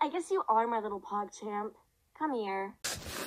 I guess you are my little pog champ. Come here.